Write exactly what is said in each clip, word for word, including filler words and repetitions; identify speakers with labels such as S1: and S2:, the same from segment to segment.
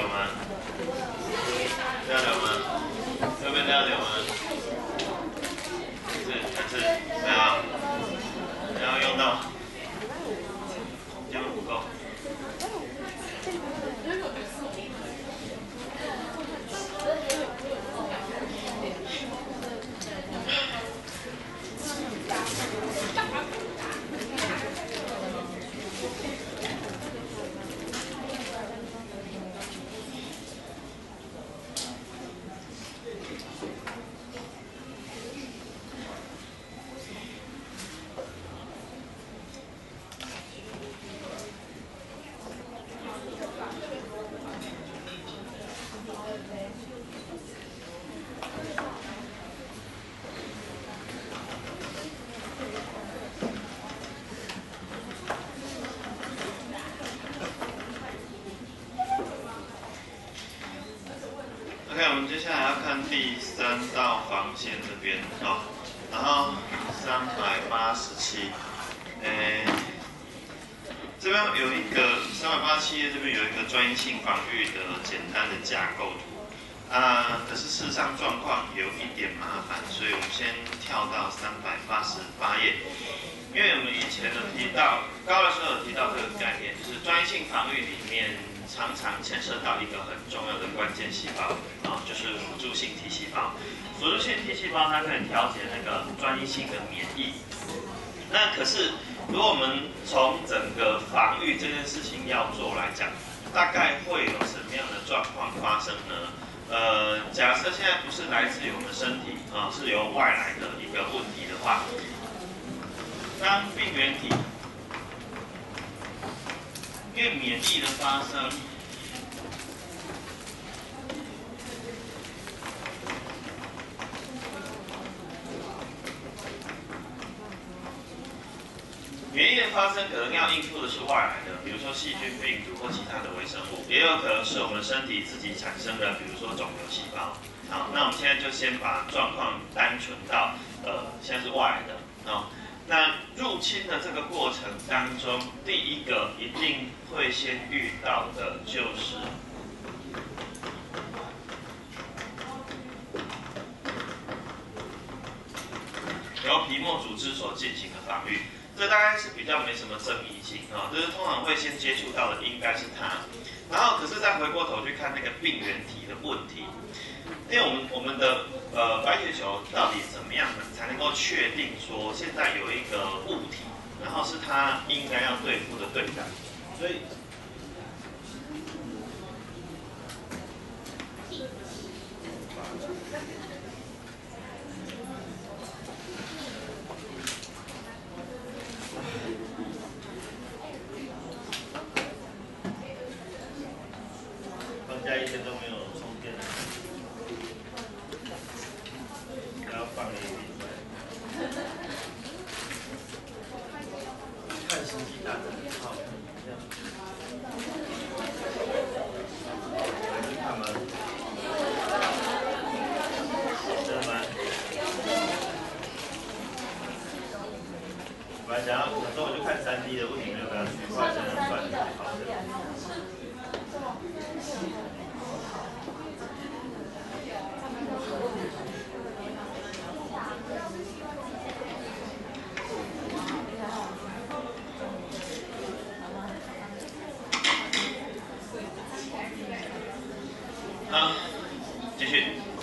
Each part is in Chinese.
S1: 吗？交流吗？有没有交流吗？是还是没有？然后用到，就不够。OK， 我们接下来要看第三道防线这边哦，然后三百八十七，诶，这边有一个三百八十七页这边有一个专业性防御的简单的架构图啊，可是事实上状况有一点麻烦，所以我们先跳到三百八十八页，因为我们以前有提到高的时候有提到这个概念，就是专业性防御里面。常常牵涉到一个很重要的关键细胞啊，就是辅助性 T 细胞。辅助性 T 细胞它可以调节那个专一性的免疫。那可是，如果我们从整个防御这件事情要做来讲，大概会有什么样的状况发生呢？呃，假设现在不是来自于我们身体啊，是由外来的一个问题的话，当病原体。因为免疫的发生，免疫的发生可能要应付的是外来的，比如说细菌、病毒或其他的微生物，也有可能是我们身体自己产生的，比如说肿瘤细胞。好，那我们现在就先把状况单纯到，呃，现在是外来的啊。那入侵的这个过程当中，第一个一定会先遇到的就是由皮膜组织所进行的防御，这大概是比较没什么争议性啊，就是通常会先接触到的应该是它，然后可是再回过头去看那个病原体的问题。因为我们我们的呃白血球到底怎么样呢，才能够确定说现在有一个物体，然后是它应该要对付的对象，所以。放假一天都没有充电。然后放了一瓶出来，看星际大战，好，这样，来去看吗？真的吗？本来想要，有时候我就看三 D 的，为什么没有把它取块成算的好的？好，继续。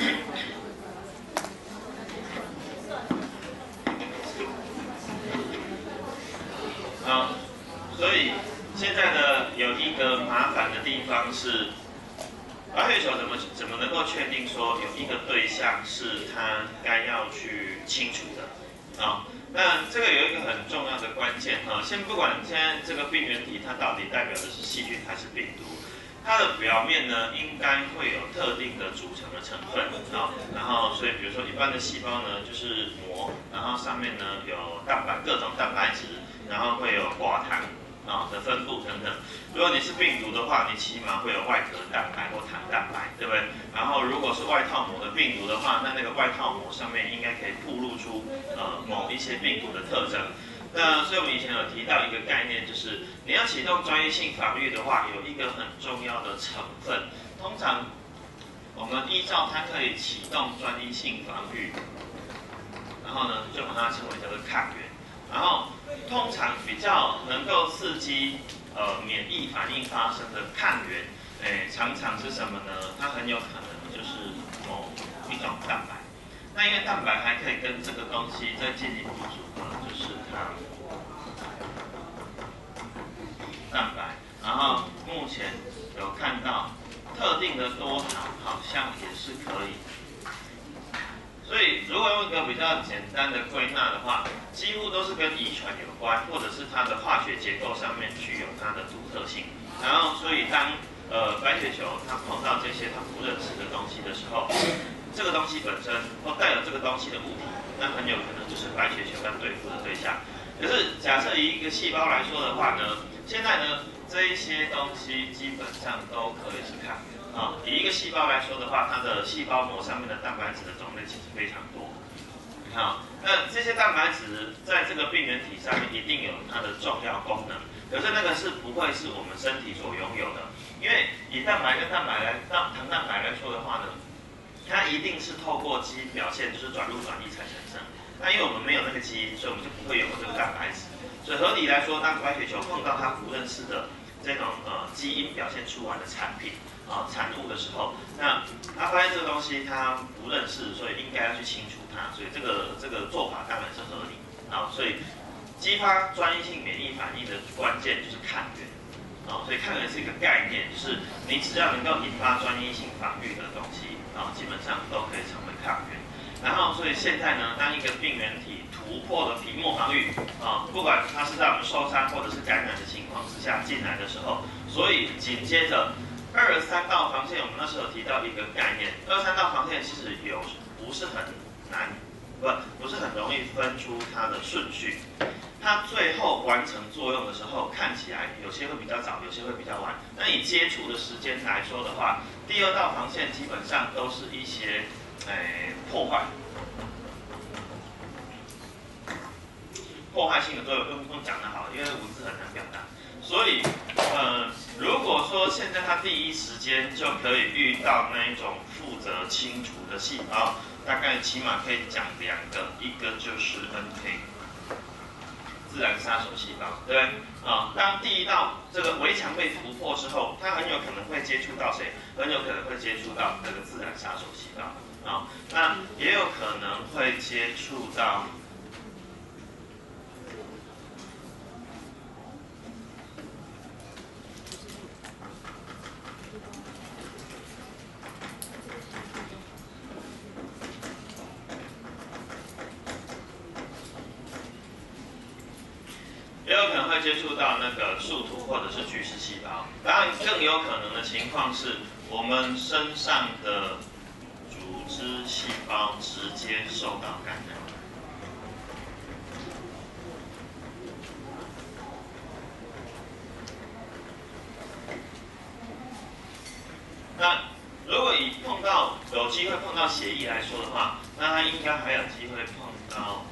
S1: 好，所以现在呢，有一个麻烦的地方是，白血球怎么怎么能够确定说有一个对象是它该要去清除的？啊，那这个有一个很重要的关键哈，先不管现在这个病原体它到底代表的是细菌还是病毒。它的表面呢，应该会有特定的组成的成分啊，然后所以比如说一般的细胞呢，就是膜，然后上面呢有蛋白各种蛋白质，然后会有寡糖啊的分布等等。如果你是病毒的话，你起码会有外壳蛋白或糖蛋白，对不对？然后如果是外套膜的病毒的话，那那个外套膜上面应该可以暴露出呃某一些病毒的特征。 那所以我们以前有提到一个概念，就是你要启动专一性防御的话，有一个很重要的成分，通常我们依照它可以启动专一性防御，然后呢就把它称为叫做抗原，然后通常比较能够刺激呃免疫反应发生的抗原，诶常常是什么呢？它很有可能就是某一种蛋白。那因为蛋白还可以跟这个东西再进一步组合，就是它蛋白。然后目前有看到特定的多糖好像也是可以。所以如果用一个比较简单的归纳的话，几乎都是跟遗传有关，或者是它的化学结构上面具有它的独特性。然后所以当呃白血球它碰到这些它不认识的东西的时候，这个东西本身或带有这个东西的物体，那很有可能就是白血球要对付的对象。可是假设以一个细胞来说的话呢，现在呢这一些东西基本上都可以是抗原啊。以一个细胞来说的话，它的细胞膜上面的蛋白质的种类其实非常多。好，那这些蛋白质在这个病原体上面一定有它的重要功能，可是那个是不会是我们身体所拥有的，因为以蛋白跟蛋白来当糖蛋白来说的话呢，它一定是透过基因表现，就是转录转译才产生。那因为我们没有那个基因，所以我们就不会有这个蛋白质。所以合理来说，当白血球碰到它不认识的这种呃基因表现出来的产品啊、呃、产物的时候，那它发现这个东西它不认识，所以应该要去清除它。所以这个这个做法当然是合理啊。所以激发专一性免疫反应的关键就是抗原。哦，所以抗原是一个概念，就是你只要能够引发专一性防御的东西，啊、哦，基本上都可以成为抗原。然后，所以现在呢，当一个病原体突破了皮膜防御，啊、哦，不管它是在我们受伤或者是感染的情况之下进来的时候，所以紧接着二三道防线，我们那时候有提到一个概念，二三道防线其实有不是很难，不不是很容易分出它的顺序。它最后完成作用的时候，看起来有些会比较早，有些会比较晚。那以接触的时间来说的话，第二道防线基本上都是一些，诶、破坏，破坏性的作用，用用讲的好，因为文字很难表达。所以，呃，如果说现在它第一时间就可以遇到那一种负责清除的细胞，大概起码可以讲两个，一个就是 N K。自然杀手细胞，对不对？啊，当第一道这个围墙被突破之后，它很有可能会接触到谁？很有可能会接触到这个自然杀手细胞啊，那也有可能会接触到也有可能会接触到那个树突或者是巨噬细胞，当然更有可能的情况是我们身上的组织细胞直接受到感染。那如果以碰到有机会碰到血液来说的话，那它应该还有机会碰到。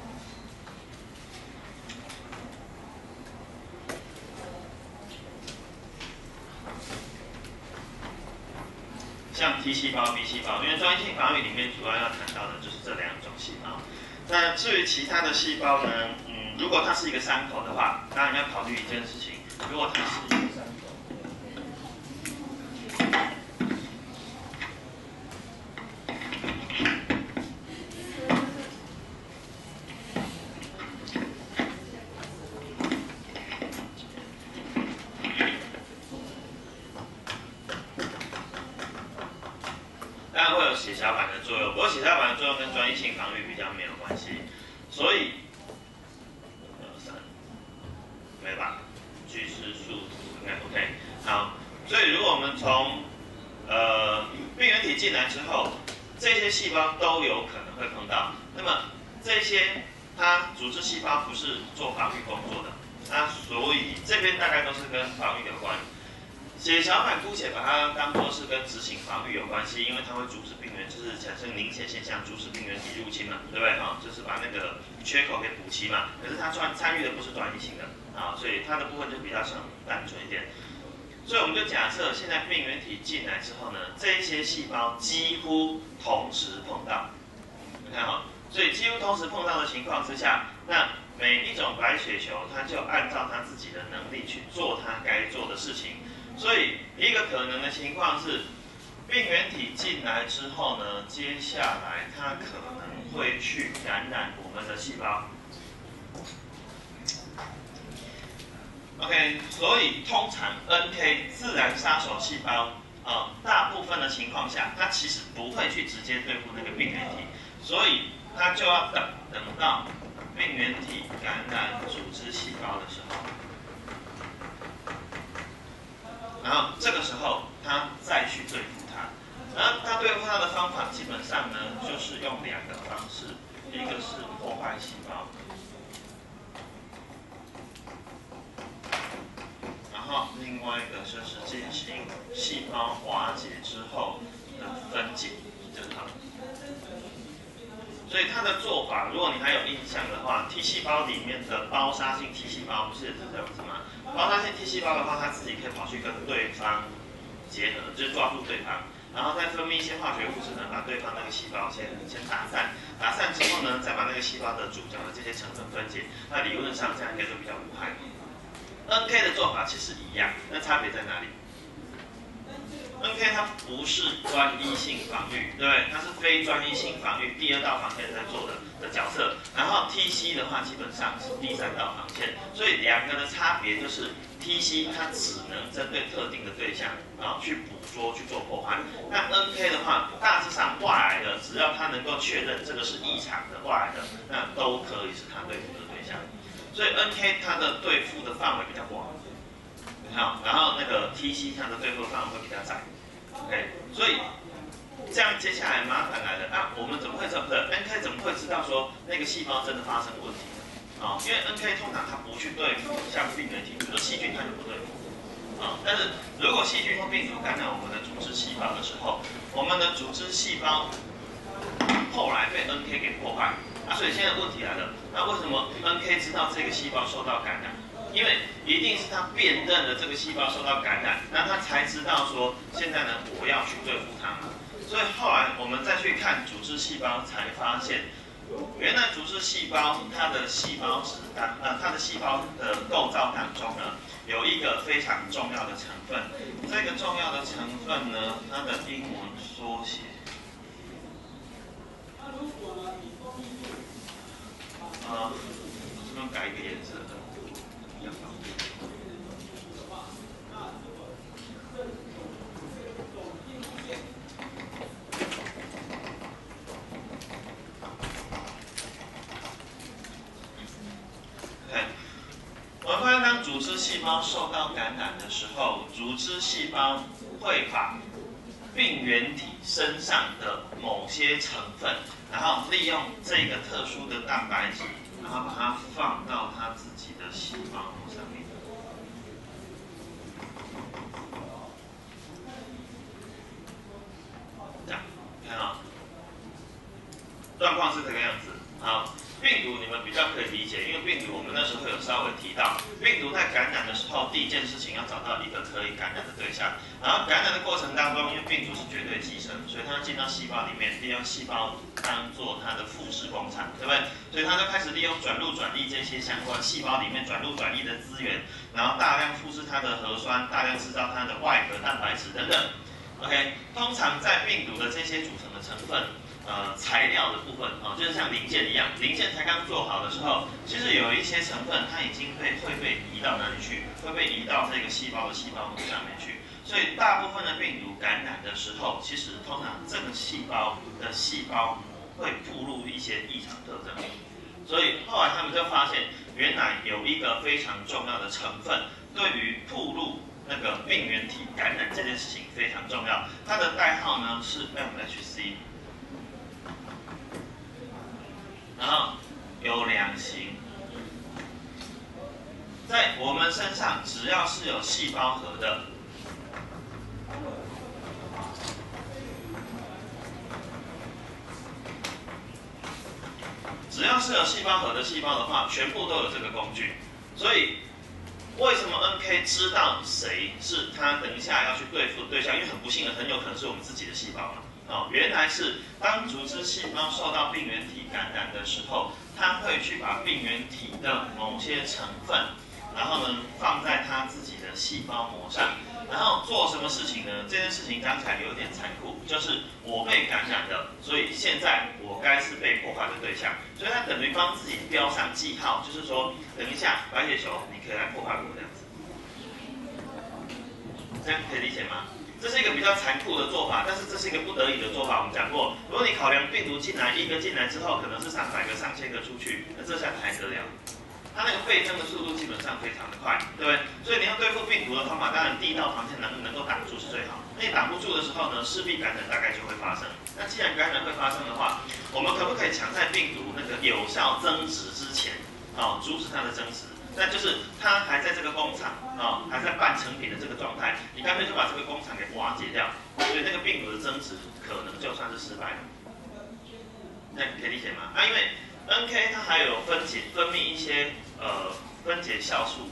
S1: 像 T 细胞、B 细胞，因为专一性防御里面主要要谈到的就是这两种细胞。那至于其他的细胞呢？嗯，如果它是一个伤口的话，当然要考虑一件事情，如果它是一个伤口，当然会有血小板的作用，不过血小板的作用跟专一性防御比较没有关系，所以二三没吧？巨噬树突应该 OK。好，所以如果我们从呃病原体进来之后，这些细胞都有可能会碰到。那么这些它组织细胞不是做防御工作的，那所以这边大概都是跟防御有关。 血小板姑且把它当作是跟执行防御有关系，因为它会阻止病原就是产生凝血现象，阻止病原体入侵嘛，对不对啊？就是把那个缺口给补齐嘛。可是它参参与的不是端粒性的啊，所以它的部分就比较想单纯一点。所以我们就假设现在病原体进来之后呢，这一些细胞几乎同时碰到，你看哈，所以几乎同时碰到的情况之下，那每一种白血球它就按照它自己的能力去做它该做的事情。所以一个可能的情况是，病原体进来之后呢，接下来它可能会去感染我们的细胞。OK， 所以通常 N K 自然杀手细胞，呃，大部分的情况下，它其实不会去直接对付那个病原体，所以它就要等等到病原体感染组织细胞的时候。然后这个时候，他再去对付它。然后他对付它的方法，基本上呢，就是用两个方式，一个是破坏细胞，然后另外一个就是进行细胞瓦解之后的分解，这个。所以它的做法，如果你还有印象的话 ，T 细胞里面的包杀性 T 细胞不是也是这样子吗？包杀性 T 细胞的话，它自己可以跑去跟对方结合，就是抓住对方，然后再分泌一些化学物质呢，把对方那个细胞先先打散，打散之后呢，再把那个细胞的主角的这些成分分解，那理论上这样应该就比较无害。N K 的做法其实一样，那差别在哪里？N K 它不是专一性防御，对不对？它是非专一性防御，第二道防线在做的的角色。然后 T C 的话，基本上是第三道防线，所以两个的差别就是 T C 它只能针对特定的对象啊去捕捉去做破坏。那 N K 的话，大致上外来的，只要它能够确认这个是异常的外来的，那都可以是它对付的对象。所以 N K 它的对付的范围比较广。好，然后那个 T C 它的对付范围会比较窄 ，OK， 所以这样接下来麻烦来了，啊，我们怎么会知道 ？N K 怎么会知道说那个细胞真的发生问题呢？啊、哦，因为 N K 通常它不去对付像病原体，比如说细菌它就不对付，啊、哦，但是如果细菌或病毒感染我们的组织细胞的时候，我们的组织细胞后来被 N K 给破坏，啊，所以现在问题来了，那为什么 N K 知道这个细胞受到感染？因为一定是他辨认了这个细胞受到感染，那他才知道说现在呢我要去对付它嘛。所以后来我们再去看组织细胞，才发现原来组织细胞它的细胞质当呃它的细胞的构造当中呢，有一个非常重要的成分，这个重要的成分呢，它的英文缩写。啊，这边改一个颜色的。我们发现，当组织细胞受到感染的时候，组织细胞会把病原体身上的某些成分，然后利用这个特殊的蛋白质，然后把它放到它自己的细胞膜上面。这样，看啊，状况是这个样子。好。病毒你们比较可以理解，因为病毒我们那时候有稍微提到，病毒在感染的时候，第一件事情要找到一个可以感染的对象，然后感染的过程当中，因为病毒是绝对寄生，所以它进到细胞里面，利用细胞当做它的复制工厂，对不对？所以它就开始利用转录转译这些相关细胞里面转录转译的资源，然后大量复制它的核酸，大量制造它的外壳蛋白质等等。OK， 通常在病毒的这些组成的成分。呃，材料的部分啊、哦，就是像零件一样，零件才刚做好的时候，其实有一些成分它已经被会被移到哪里去？会被移到这个细胞的细胞膜上面去。所以大部分的病毒感染的时候，其实通常这个细胞的细胞会暴露一些异常特征。所以后来他们就发现，原来有一个非常重要的成分，对于暴露那个病原体感染这件事情非常重要。它的代号呢是 M H C。然后有两型，在我们身上只要是有细胞核的， 要是有细胞核的细胞的话，全部都有这个工具。所以为什么 N K 知道谁是他等一下要去对付的对象？因为很不幸的，很有可能是我们自己的细胞嘛。哦，原来是当组织细胞受到病原体感染的时候，它会去把病原体的某些成分，然后呢放在它自己的细胞膜上，然后做什么事情呢？这件事情讲起来有点残酷，就是我被感染了，所以现在我该是被破坏的对象，所以它等于帮自己标上记号，就是说，等一下白血球你可以来破坏我这样子，这样可以理解吗？这是一个比较残酷的做法，但是这是一个不得已的做法。我们讲过，如果你考量病毒进来一个进来之后，可能是上百个、上千个出去，那这下还得了？它那个倍增的速度基本上非常的快，对不对？所以你要对付病毒的方法，当然第一道防线能能够挡住是最好。那你挡不住的时候呢，势必感染大概就会发生。那既然感染会发生的话，我们可不可以抢在病毒那个有效增殖之前，哦，阻止它的增殖？那就是它还在这个工厂啊、哦，还在半成品的这个状态，你干脆就把这个工厂给瓦解掉，所以那个病毒的增殖可能就算是失败了。那可以理解吗？啊，因为 N K 它还有分解分泌一些呃分解酵素，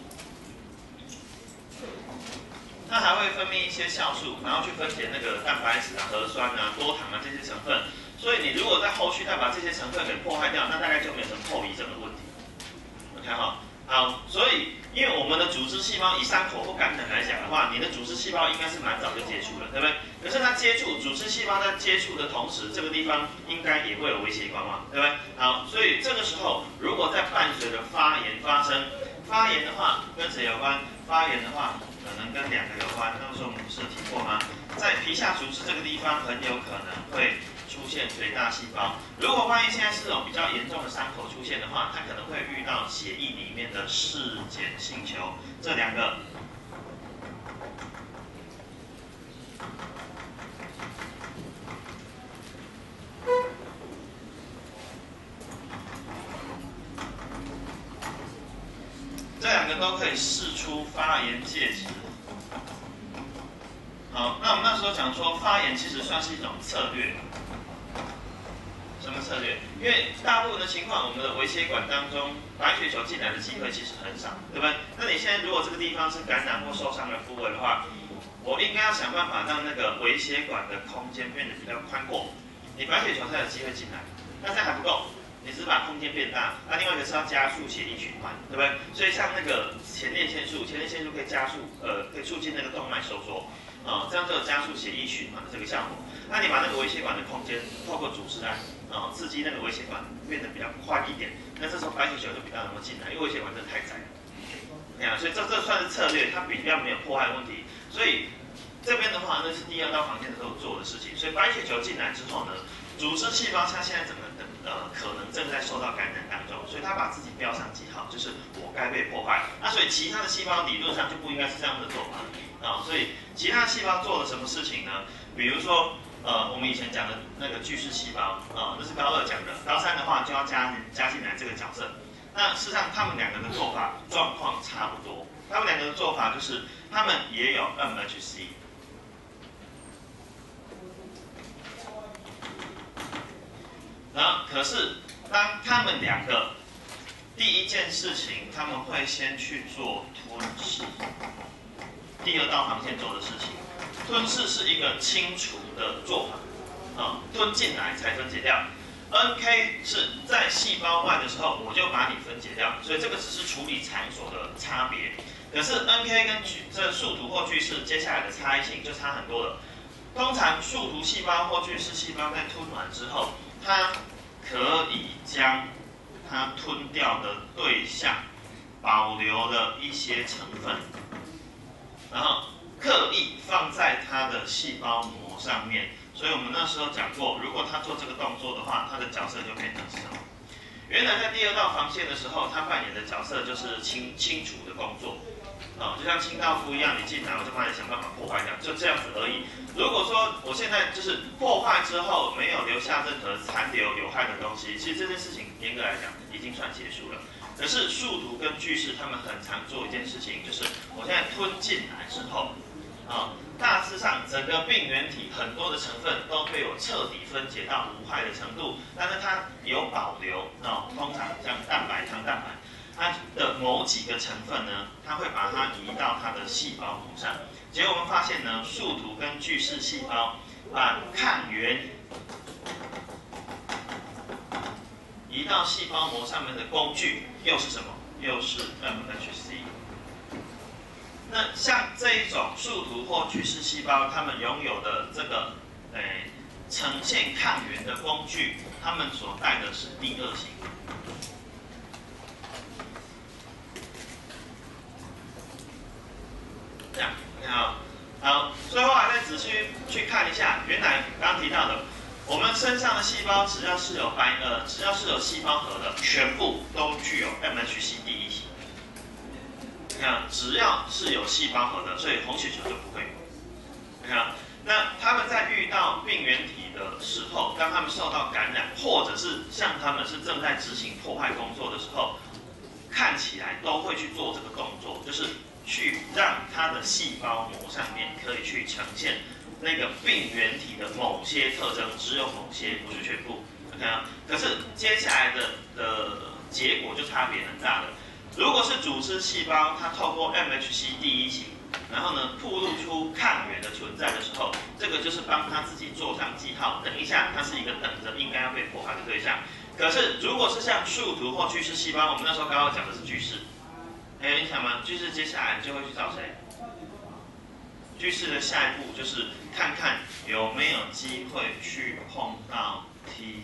S1: 它还会分泌一些酵素，然后去分解那个蛋白质啊、核酸啊、多糖啊这些成分。所以你如果在后续再把这些成分给破坏掉，那大概就没有什么后遗症的问题。OK 哈。好，所以因为我们的组织细胞以伤口或感染来讲的话，你的组织细胞应该是蛮早就接触了，对不对？可是它接触组织细胞在接触的同时，这个地方应该也会有微血管嘛，对不对？好，所以这个时候如果在伴随着发炎发生，发炎的话跟谁有关？发炎的话可能跟两个有关。那个时候我们不是提过吗？在皮下组织这个地方很有可能会出现肥大细胞。如果万一现在是这种比较严重的伤口出现的话，它可能会遇到血液里面的嗜碱性球，这两个。这两个都可以释出发炎介质。好，那我们那时候讲说发炎其实算是一种策略。什么策略？因为大部分的情况，我们的微血管当中白血球进来的机会其实很少，对不对？那你现在如果这个地方是感染或受伤的部位的话，我应该要想办法让那个微血管的空间变得比较宽阔，你白血球才有机会进来。那这样还不够，你只是把空间变大，那另外一个是要加速血液循环，对不对？所以像那个前列腺素，前列腺素可以加速，呃，可以促进那个动脉收缩。啊、呃，这样就有加速血液循环的这个效果。那你把那个微血管的空间透过组织来啊、呃，刺激那个微血管变得比较宽一点，那这时候白血球就比较能够进来，因为微血管真的太窄了。对啊，所以这这算是策略，它比较没有破坏问题。所以这边的话，那是第二道防线的时候做的事情。所以白血球进来之后呢，组织细胞它现在整个的呃可能正在受到感染当中，所以它把自己标上记号，就是我该被破坏。那所以其他的细胞理论上就不应该是这样的做法。啊、哦，所以其他细胞做了什么事情呢？比如说，呃，我们以前讲的那个巨噬细胞，啊、呃，那是高二讲的。高三的话就要加加进来这个角色。那事实上，他们两个的做法状况差不多。他们两个的做法就是，他们也有 M H C。然后，可是当他们两个第一件事情，他们会先去做吞噬。第二道防线做的事情，吞噬是一个清除的做法，啊、嗯，吞进来才分解掉。N K 是在细胞外的时候，我就把你分解掉，所以这个只是处理场所的差别。可是 N K 跟这树突或巨噬接下来的差异性就差很多了。通常树突细胞或巨噬细胞在吞完之后，它可以将它吞掉的对象保留了一些成分。然后刻意放在它的细胞膜上面，所以我们那时候讲过，如果他做这个动作的话，他的角色就变成是什么？原来在第二道防线的时候，他扮演的角色就是清清除的工作，啊、哦，就像清道夫一样，你进来我就帮你想办法破坏掉，就这样子而已。如果说我现在就是破坏之后没有留下任何残留有害的东西，其实这件事情严格来讲已经算结束了。可是树突跟巨噬他们很常做一件事情，就是我现在吞进来之后，啊、 啊，大致上整个病原体很多的成分都被我彻底分解到无害的程度，但是它有保留啊，通常像蛋白、糖蛋白，它的某几个成分呢，它会把它移到它的细胞膜上。结果我们发现呢，树突跟巨噬细胞把抗原移到细胞膜上面的工具又是什么？又是 M H C。那像这一种树突或巨噬细胞，它们拥有的这个诶呈现抗原的工具，它们所带的是第二型。这样，好，好，最后还再仔细去看一下，原来刚刚提到的。我们身上的细胞只要是有白呃，只要是有细胞核的，全部都具有 M H C 第一型。你看，只要是有细胞核的，所以红血球就不会有。你看，那他们在遇到病原体的时候，当他们受到感染，或者是像他们是正在执行破坏工作的时候，看起来都会去做这个动作，就是去让它的细胞膜上面可以去呈现。那个病原体的某些特征，只有某些，不是全部。OK 啊？可是接下来的的结果就差别很大了。如果是组织细胞，它透过 M H C 第一型，然后呢，暴露出抗原的存在的时候，这个就是帮它自己做上记号。等一下，它是一个等着应该要被破坏的对象。可是如果是像树突或巨噬细胞，我们那时候刚刚讲的是巨噬，还有印象吗？巨噬接下来就会去找谁？巨噬的下一步就是看看有没有机会去碰到 T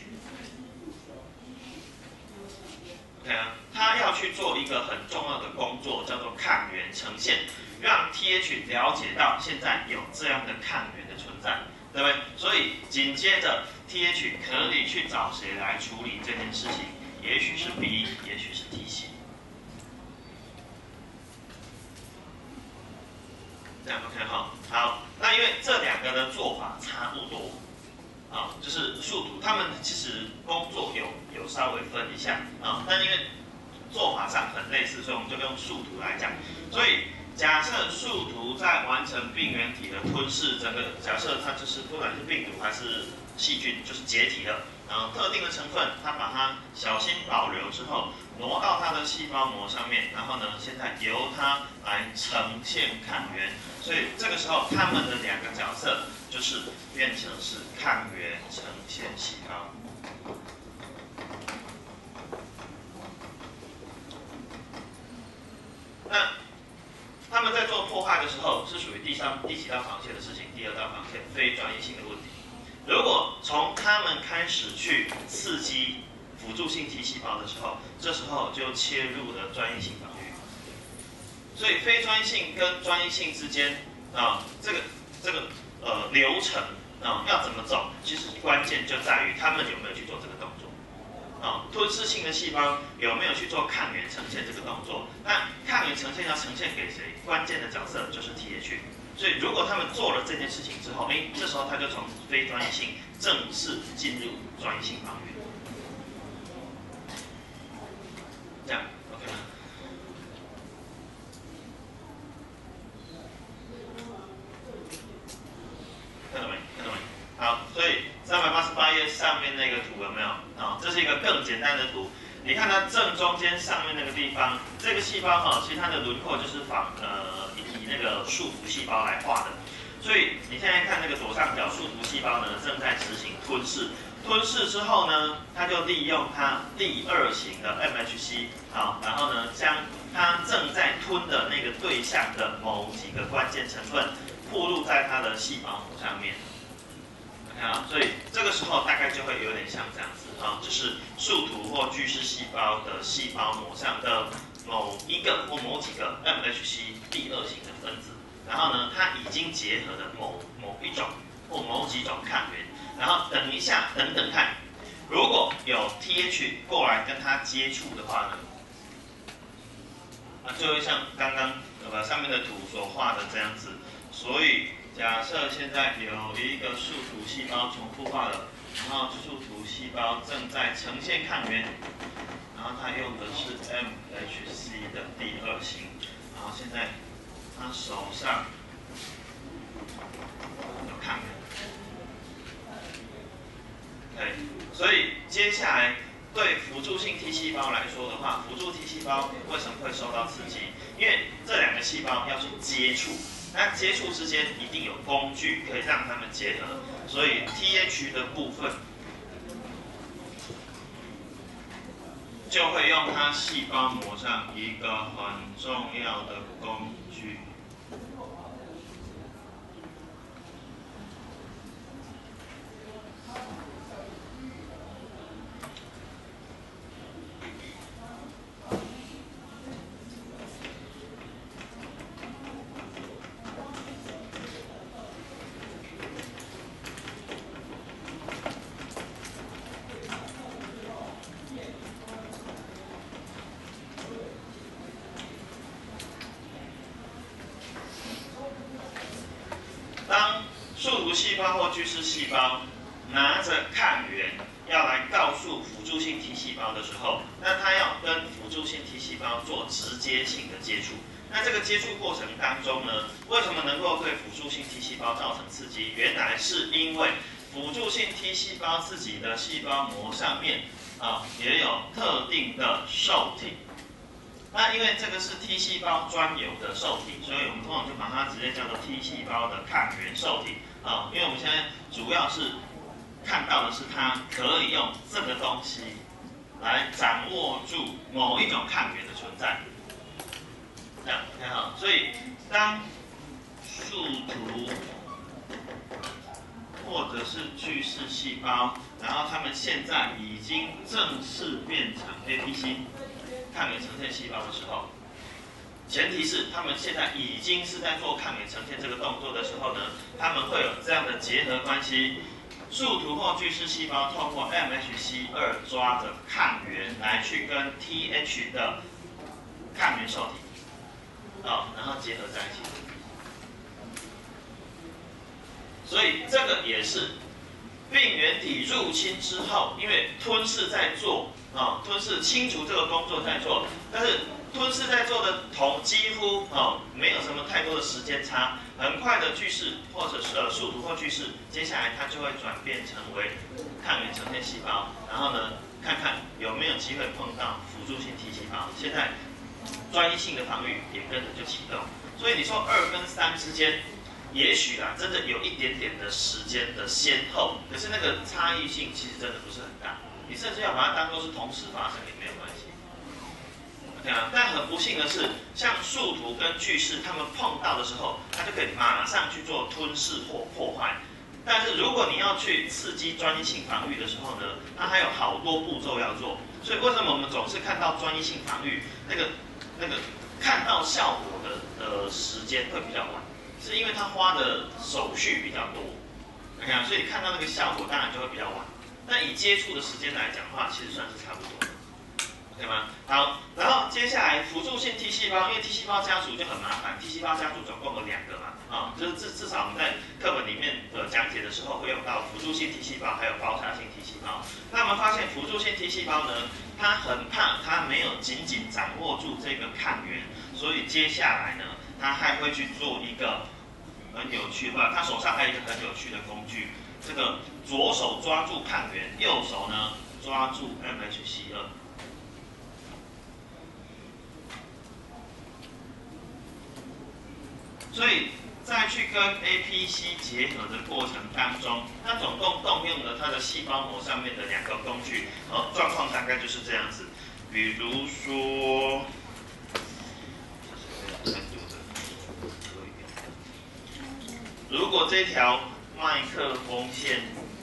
S1: H。OK 啊，它要去做一个很重要的工作，叫做抗原呈现，让 T H 了解到现在有这样的抗原的存在，对不对？所以紧接着 T H 可以去找谁来处理这件事情？也许是 B， 也许是 T 型。这样 OK 哈，好，那因为这两个的做法差不多，啊，就是树突，他们其实工作有有稍微分一下啊，但因为做法上很类似，所以我们就用树突来讲。所以假设树突在完成病原体的吞噬，整个假设它就是不管是病毒还是细菌，就是解体了，然后特定的成分，它把它小心保留之后，挪到它的细胞膜上面，然后呢，现在由它来呈现抗原。所以这个时候，他们的两个角色就是变成是抗原呈现细胞。那他们在做破坏的时候，是属于第三、第几道防线的事情？第二道防线，非专一性的问题。如果从他们开始去刺激辅助性 T 细胞的时候，这时候就切入了专一性防御。所以非专一性跟专一性之间啊，这个这个呃流程啊要怎么走，其实关键就在于他们有没有去做这个动作。啊，吞噬性的细胞有没有去做抗原呈现这个动作？那抗原呈现要呈现给谁？关键的角色就是 T H。所以如果他们做了这件事情之后，哎，这时候他就从非专一性正式进入专一性防御。这样 ，OK 吗？看到没？看到没？好，所以三百八十八页上面那个图有没有？啊，这是一个更简单的图。你看它正中间上面那个地方，这个细胞哈，其实它的轮廓就是仿呃以那个树突细胞来画的。所以你现在看那个左上角树突细胞呢，正在执行吞噬。吞噬之后呢，它就利用它第二型的 M H C 啊，然后呢，将它正在吞的那个对象的某几个关键成分暴露在它的细胞膜上面。啊，所以这个时候大概就会有点像这样子啊，就是树突或巨噬细胞的细胞膜上的某一个或某几个 M H C 第二型的分子，然后呢，它已经结合了某某一种或某几种抗原，然后等一下，等等看，如果有 T H 过来跟它接触的话呢，那就会像刚刚呃上面的图所画的这样子，所以。假设现在有一个树突细胞重复化了，然后树突细胞正在呈现抗原，然后它用的是 M H C 的第二型，然后现在它手上有抗原。对，所以接下来对辅助性 T 细胞来说的话，辅助 T 细胞为什么会受到刺激？因为这两个细胞要去接触，那接触之间一定有工具可以让它们结合，所以 T H 的部分就会用它细胞膜上一个很重要的工具。当树突细胞或巨噬细胞拿着抗原要来告诉辅助性 T 细胞的时候，那它要跟辅助性 T 细胞做直接性的接触。那这个接触过程当中呢，为什么能够对辅助性 T 细胞造成刺激？原来是因为辅助性 T 细胞自己的细胞膜上面啊也有特定的受体。那因为这个是 T 细胞专有的受体，所以我们通常就把它直接叫做 T 细胞的抗原受体啊。因为我们现在主要是看到的是它可以用这个东西来掌握住某一种抗原的存在。这样很好，所以当树突或者是巨噬细胞，然后它们现在已经正式变成 A P C。抗原呈现细胞的时候，前提是他们现在已经是在做抗原呈现这个动作的时候呢，他们会有这样的结合关系。树突或巨噬细胞透过 M H C 二 抓着抗原来去跟 T H 的抗原受体，哦，然后结合在一起。所以这个也是病原体入侵之后，因为吞噬在做。哦，吞噬清除这个工作在做，但是吞噬在做的同几乎哦没有什么太多的时间差，很快的巨噬或者是呃树突或巨噬，接下来它就会转变成为抗原呈现细胞，然后呢看看有没有机会碰到辅助性 T 细胞。现在专一性的防御也跟着就启动，所以你说二跟三之间，也许啊真的有一点点的时间的先后，可是那个差异性其实真的不是很大。你甚至要把它当作是同时发生也没有关系 ，OK 啊？但很不幸的是，像树突跟巨噬，它们碰到的时候，它就可以马上去做吞噬或破坏。但是如果你要去刺激专一性防御的时候呢，它还有好多步骤要做。所以为什么我们总是看到专一性防御那个那个看到效果的的时间会比较晚，是因为它花的手续比较多 ，OK 啊？所以你看到那个效果当然就会比较晚。那以接触的时间来讲的话，其实算是差不多 ，OK 吗？好，然后接下来辅助性 T 细胞，因为 T 细胞家族就很麻烦 ，T 细胞家族总共有两个嘛，啊、哦，就是至至少我们在课本里面的讲解的时候会用到辅助性 T 细胞，还有包插性 T 细胞。那我们发现辅助性 T 细胞呢，它很怕它没有紧紧掌握住这个抗原，所以接下来呢，它还会去做一个很有趣的，它手上还有一个很有趣的工具。这个左手抓住抗原，右手呢抓住 M H C 二。所以在去跟 A P C 结合的过程当中，它总共动用了它的细胞膜上面的两个工具，哦，状况大概就是这样子。比如说，如果这条麦克风线，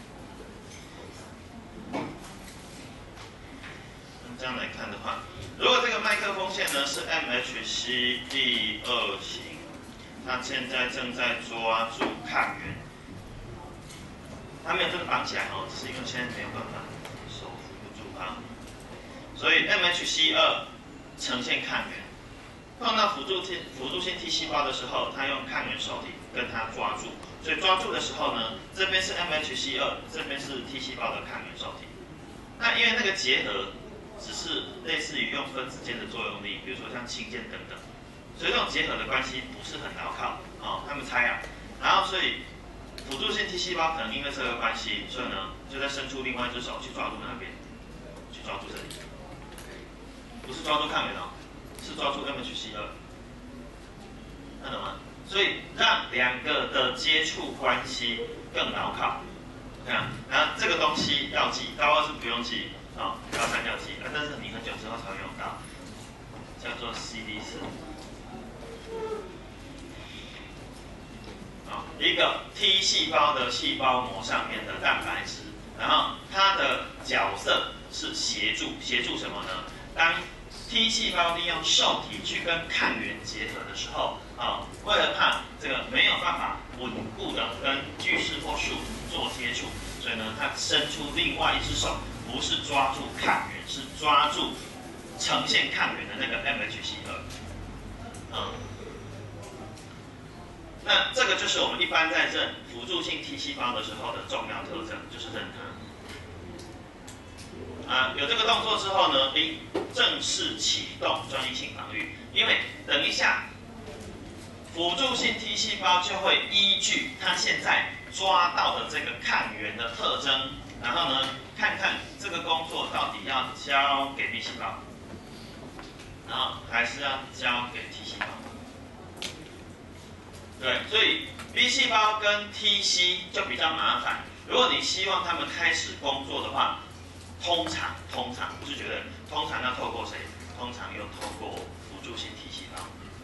S1: 这样来看的话，如果这个麦克风线呢是 M H C 第二型，它现在正在抓住抗原，它没有真的绑起来哦，只是因为现在没有办法手扶不住它，所以 M H C 二呈现抗原，碰到辅助 T 辅助性 T 细胞的时候，它用抗原受体跟它抓住。所以抓住的时候呢，这边是 M H C 二，这边是 T 细胞的抗原受体。那因为那个结合只是类似于用分子间的作用力，比如说像氢键等等，所以这种结合的关系不是很牢靠哦，他们猜啊，然后所以辅助性 T 细胞可能因为这个关系，所以呢就再伸出另外一只手去抓住那边，去抓住这里，不是抓住抗原哦，是抓住 M H C 二，看懂吗？所以让两个的接触关系更牢靠。看啊，然后这个东西要记，高二是不用记啊，高三要记，但是你很久之后才会用到，叫做 C D 四。啊，一个 T 细胞的细胞膜上面的蛋白质，然后它的角色是协助，协助什么呢？当 T 细胞利用受体去跟抗原结合的时候，啊，为了怕这个没有办法稳固的跟巨噬或树做接触，所以呢，它伸出另外一只手，不是抓住抗原，是抓住呈现抗原的那个 M H C 二。嗯，那这个就是我们一般在认辅助性 T 细胞的时候的重要特征，就是认它。啊，有这个动作之后呢，诶，正式启动专一性防御，因为等一下，辅助性 T 细胞就会依据它现在抓到的这个抗原的特征，然后呢，看看这个工作到底要交给 B 细胞，然后还是要交给 T 细胞。对，所以 B 细胞跟 T 细就比较麻烦。如果你希望他们开始工作的话，通常通常不是觉得，通常要透过谁？通常又透过辅助性 T 细胞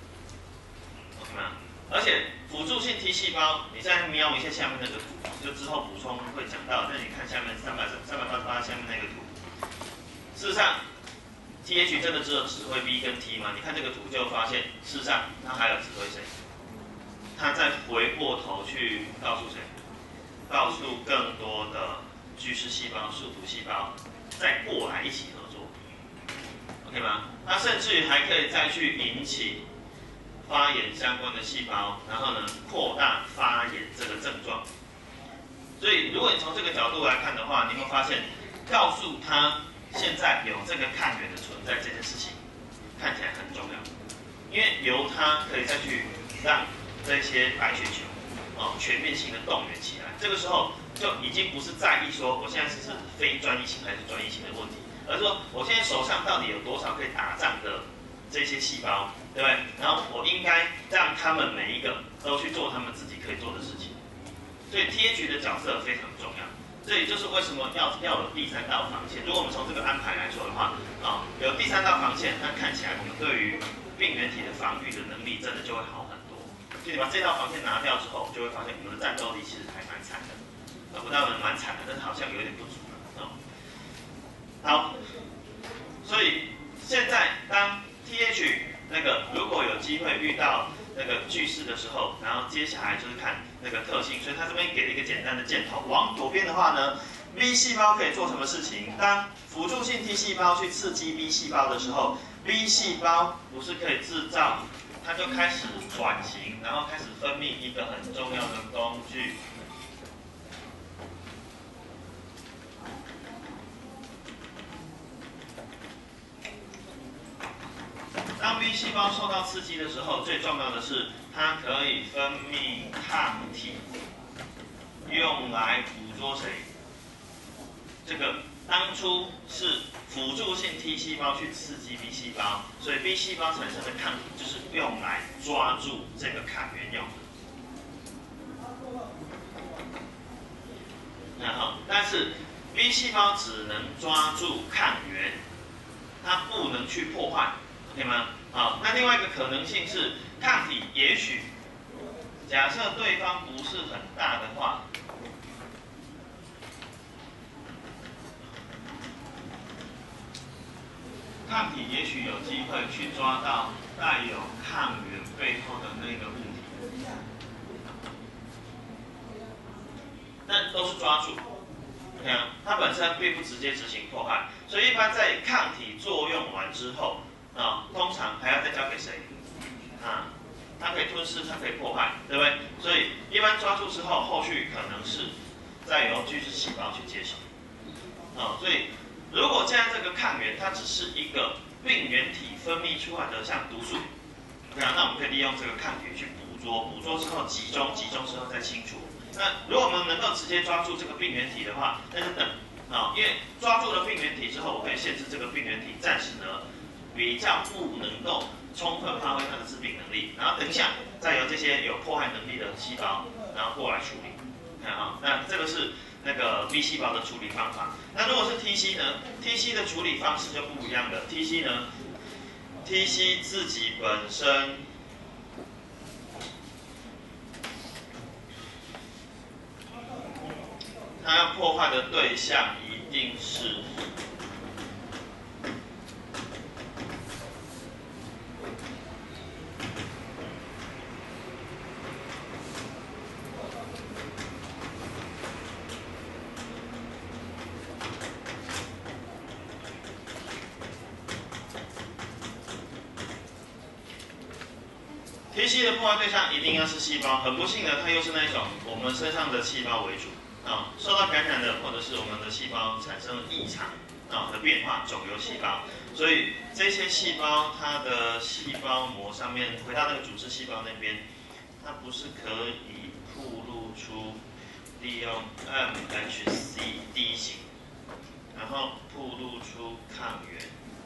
S1: ，OK 吗？而且辅助性 T 细胞，你再瞄一下下面那个图，就之后补充会讲到。那你看下面三百三百八十八下面那个图，事实上 T H 真的只有指挥 B 跟 T 吗？你看这个图就发现，事实上它还有指挥谁？它再回过头去告诉谁？告诉更多的巨噬细胞、树突细胞再过来一起合作 ，OK 吗？它甚至于还可以再去引起发炎相关的细胞，然后呢扩大发炎这个症状。所以如果你从这个角度来看的话，你会发现，告诉它现在有这个抗原的存在这件事情，看起来很重要，因为由它可以再去让这些白血球哦全面性的动员起来，这个时候就已经不是在意说我现在是是非专一性还是专一性的问题，而是说我现在手上到底有多少可以打仗的这些细胞，对不对？然后我应该让他们每一个都去做他们自己可以做的事情，所以 T H 的角色非常重要。这也就是为什么要要有第三道防线。如果我们从这个安排来说的话，啊、哦，有第三道防线，那看起来我们对于病原体的防御的能力真的就会好很多。就你把这道防线拿掉之后，就会发现我们的战斗力其实还蛮惨的，呃，不但蛮惨的，但是好像有点不足哦。好，所以现在当 T H 那个如果有机会遇到那个巨噬的时候，然后接下来就是看那个特性，所以它这边给了一个简单的箭头。往左边的话呢 ，B 细胞可以做什么事情？当辅助性 T 细胞去刺激 B 细胞的时候 ，B 细胞不是可以制造，它就开始转型，然后开始分泌一个很重要的工具。当 B 细胞受到刺激的时候，最重要的是它可以分泌抗体，用来捕捉谁？这个当初是辅助性 T 细胞去刺激 B 细胞，所以 B 细胞产生的抗体就是用来抓住这个抗原用的。然后，但是 B 细胞只能抓住抗原，它不能去破坏。OK 吗？好，那另外一个可能性是，抗体也许假设对方不是很大的话，抗体也许有机会去抓到带有抗原背后的那个物体，但都是抓住。OK 啊，它本身并不直接执行破坏，所以一般在抗体作用完之后。啊、哦，通常还要再交给谁？啊，它可以吞噬，它可以破坏，对不对？所以一般抓住之后，后续可能是再由巨噬细胞去接手。啊、哦，所以如果现在这个抗原它只是一个病原体分泌出来的像毒素，对啊，那我们可以利用这个抗体去捕捉，捕捉之后集中，集中之后再清除。那如果我们能够直接抓住这个病原体的话，那就等啊，因为抓住了病原体之后，我可以限制这个病原体暂时呢比较不能够充分发挥它的致病能力，然后等一下再由这些有破坏能力的细胞，然后过来处理。看啊，那这个是那个 B 细胞的处理方法。那如果是 T C 呢 ？T C 的处理方式就不一样了。T C 呢 ，T C 自己本身它要破坏的对象一定是T C 的破坏对象一定要是细胞，很不幸的，它又是那种我们身上的细胞为主啊，受到感染的或者是我们的细胞产生异常啊的变化，肿瘤细胞，所以这些细胞它的细胞膜上面，回到那个主枝细胞那边，它不是可以暴露出利用 M H C D 型，然后暴露出抗原。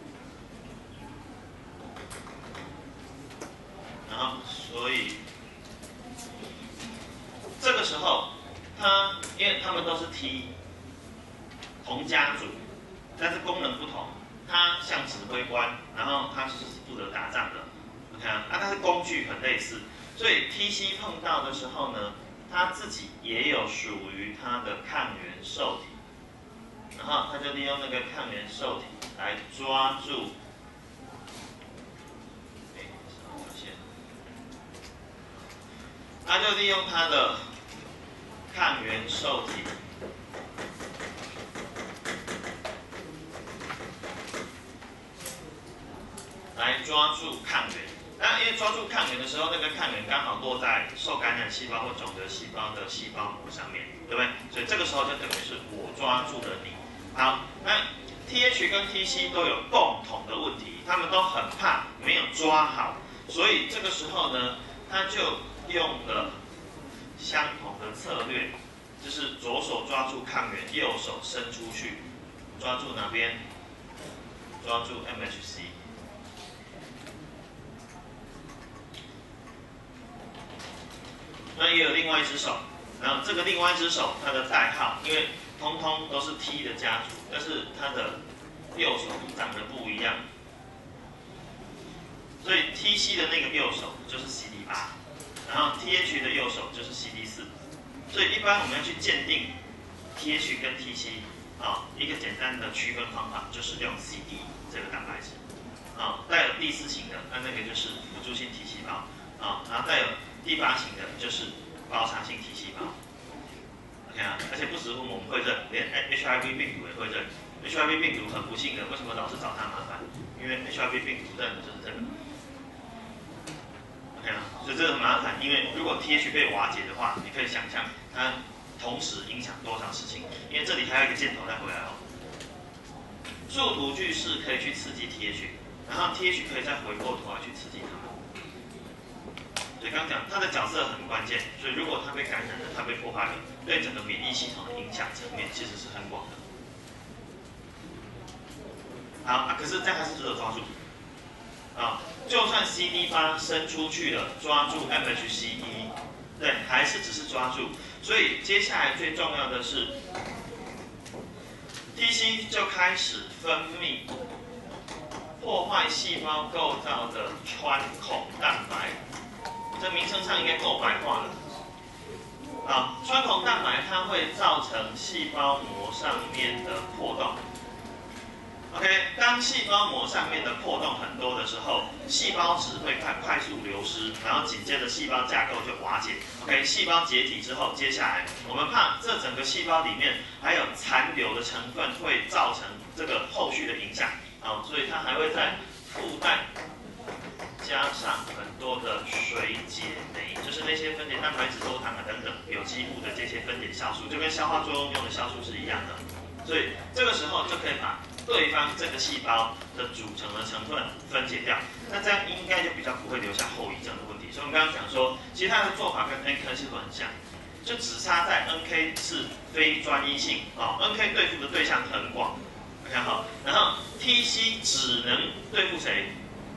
S1: 然后，所以这个时候，它因为它们都是 T 同家族，但是功能不同。它像指挥官，然后它是负责打仗的。你看啊，它是工具很类似，所以 T C 碰到的时候呢，它自己也有属于它的抗原受体，然后它就利用那个抗原受体来抓住。它就利用它的抗原受体来抓住抗原。那因为抓住抗原的时候，那个抗原刚好落在受感染细胞或肿瘤细胞的细胞膜上面，对不对？所以这个时候就等于是我抓住了你。好，那 T H 跟 T C 都有共同的问题，他们都很怕没有抓好，所以这个时候呢，他就用了相同的策略，就是左手抓住抗原，右手伸出去，抓住哪边？抓住 M H C。那也有另外一只手，然后这个另外一只手它的代号，因为通通都是 T 的家族，但是它的右手长得不一样，所以 T C 的那个右手就是 C D 八。然后 T H 的右手就是 C D 四，所以一般我们要去鉴定 T H 跟 T C 啊，一个简单的区分方法就是用 C D 这个蛋白质啊，带有第四型的，那那个就是辅助性 T 细胞啊，然后带有第八型的就是包插性 T 细胞。OK 啊，而且不止我们会认，连 H I V 病毒也会认。H I V 病毒很不幸的，为什么老是找它麻烦？因为 H I V 病毒认的就是这个。所以这个很麻烦，因为如果 T H 被瓦解的话，你可以想象它同时影响多少事情。因为这里还有一个箭头再回来哦。树突巨噬可以去刺激 T H， 然后 T H 可以再回过头来去刺激它们。所以刚讲它的角色很关键，所以如果它被感染了，它被破坏了，对整个免疫系统的影响层面其实是很广的。好啊，可是这样还是只有抓住。啊，就算 C D 八伸出去了，抓住 M H C 一，对，还是只是抓住。所以接下来最重要的是 ，T C 就开始分泌破坏细胞构造的穿孔蛋白。这名称上应该够白话了。啊，穿孔蛋白它会造成细胞膜上面的破洞。OK， 当细胞膜上面的破洞很多的时候，细胞质会快快速流失，然后紧接着细胞架构就瓦解。OK， 细胞解体之后，接下来我们怕这整个细胞里面还有残留的成分会造成这个后续的影响啊，所以它还会在附带加上很多的水解酶，就是那些分解蛋白质、多糖啊等等有机物的这些分解酵素，就跟消化作用用的酵素是一样的。所以这个时候就可以把对方这个细胞的组成的成分分解掉，那这样应该就比较不会留下后遗症的问题。所以我们刚刚讲说，其实它的做法跟 N K 系统很像，就只差在 N K 是非专一性哦 ，N K 对付的对象很广，看好，然后 T C 只能对付谁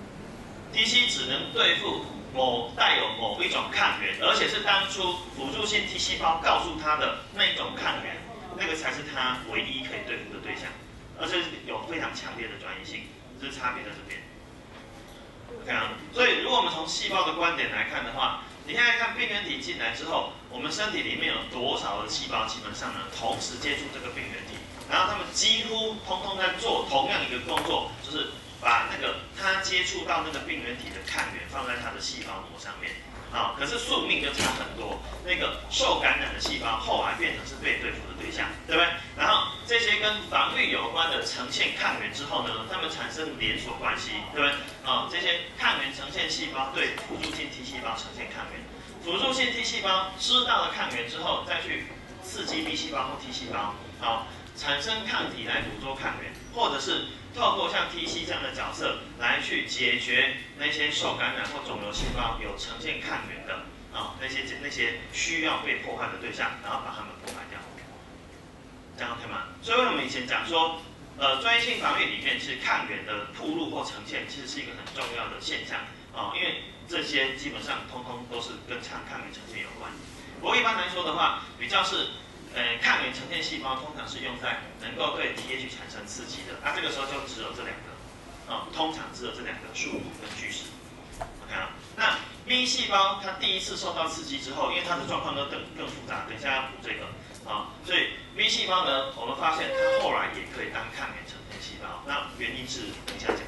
S1: ？T C 只能对付某带有某一种抗原，而且是当初辅助性 T 细胞告诉他的那一种抗原，那个才是他唯一可以对付的对象，而且有非常强烈的专一性，这是差别在这边。OK 啊，所以如果我们从细胞的观点来看的话，你现在看病原体进来之后，我们身体里面有多少的细胞基本上呢同时接触这个病原体，然后他们几乎通通在做同样一个工作，就是把那个它接触到那个病原体的抗原放在它的细胞膜上面，啊、哦，可是宿命就差很多。那个受感染的细胞后来变成是被对付的对象，对不对？然后这些跟防御有关的呈现抗原之后呢，它们产生连锁关系，对不对？啊、哦，这些抗原呈现细胞对辅助性 T 细胞呈现抗原，辅助性 T 细胞知道了抗原之后，再去刺激 B 细胞或 T 细胞，好、哦，产生抗体来捕捉抗原，或者是透过像 T C 这样的角色来去解决那些受感染或肿瘤细胞有呈现抗原的啊、哦、那些那些需要被破坏的对象，然后把它们破坏掉，这样 OK 吗？所以我们以前讲说，呃，专一性防御里面其实抗原的暴露或呈现其实是一个很重要的现象啊、哦，因为这些基本上通通都是跟抗抗原呈现有关。不过一般来说的话，比较是。呃，抗原呈现细胞通常是用在能够对 T H 产生刺激的，那、啊、这个时候就只有这两个，啊、哦，通常只有这两个树木跟巨石。OK 啊，那 B 细胞它第一次受到刺激之后，因为它的状况都更更复杂，等一下要补这个啊、哦，所以 B 细胞呢，我们发现它后来也可以当抗原呈现细胞，那原因是等一下讲。